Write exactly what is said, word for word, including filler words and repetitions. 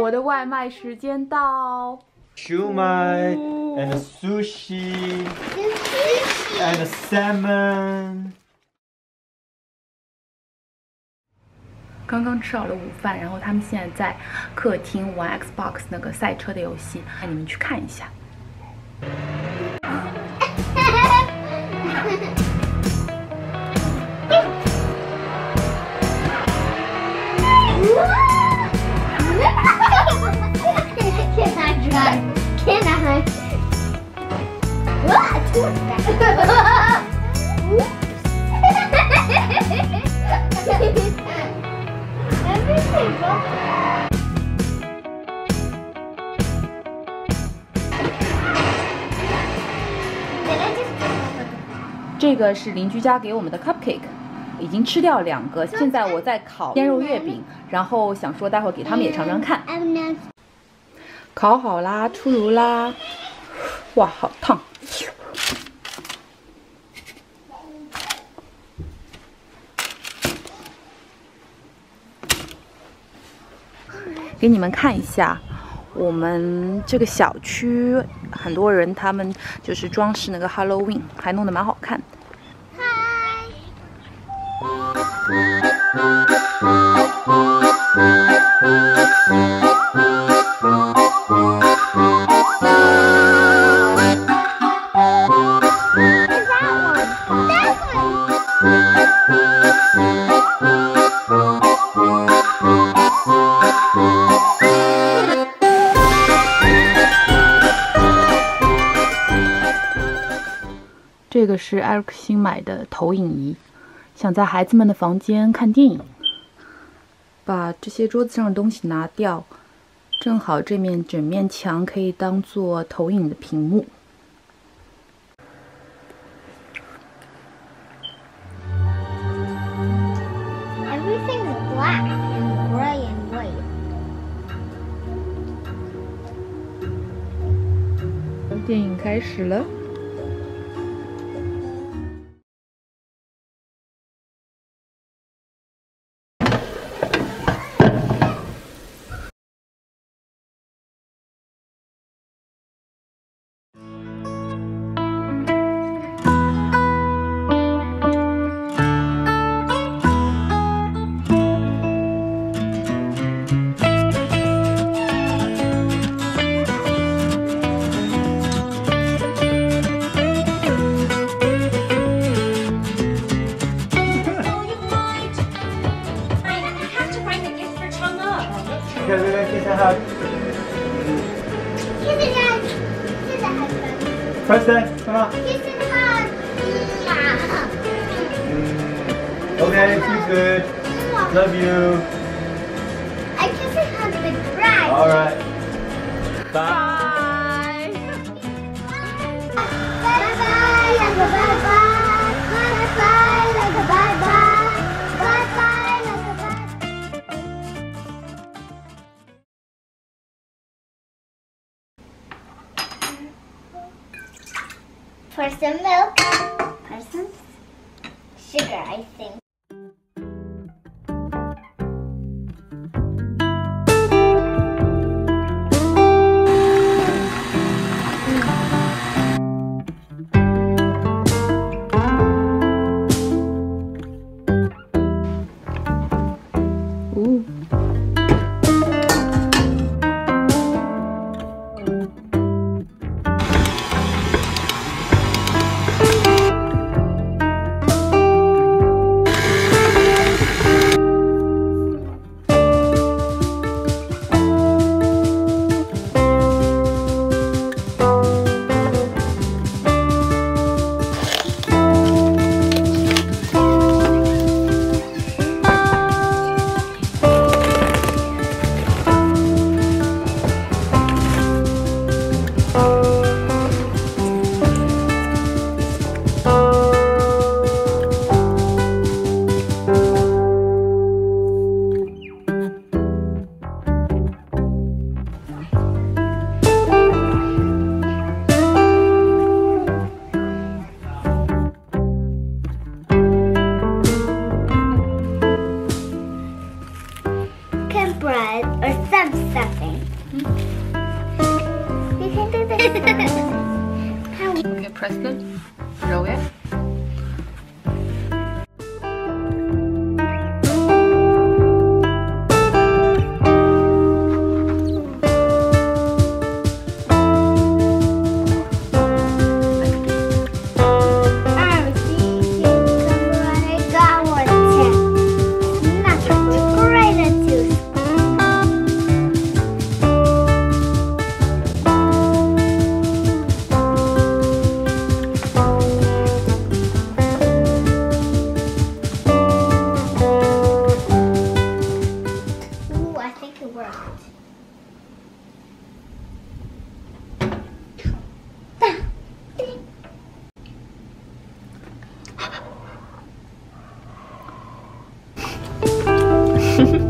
我的外卖时间到。 Shumai and sushi and salmon。 刚刚吃好了午饭，然后他们现在在客厅玩 Xbox 那个赛车的游戏，让你们去看一下。 Can I? What? Everything. 这个是邻居家给我们的 cupcake， 已经吃掉两个，现在我在烤鲜肉月饼，然后想说待会儿给他们也尝尝看。烤好啦，出炉啦！哇，好烫！给你们看一下，我们这个小区很多人他们就是装饰那个 Halloween， 还弄得蛮好看。这个是艾瑞克新买的投影仪，想在孩子们的房间看电影。把这些桌子上的东西拿掉，正好这面整面墙可以当做投影的屏幕。 Everything's black and gray and white. 电影开始了。 Okay, we're gonna kiss and hug. Kiss and hug. Kiss and hug. Preston, come on. Kiss and hug. Mm. Okay, feel good. Love you. I kiss and hug the grass. All right. Bye. Bye bye. Like a bye bye. Bye bye. Like a bye bye. Bye bye. Like a bye. Pour some milk. Pour some sugar, I think. Ooh. Okay, Preston, roll it. It worked.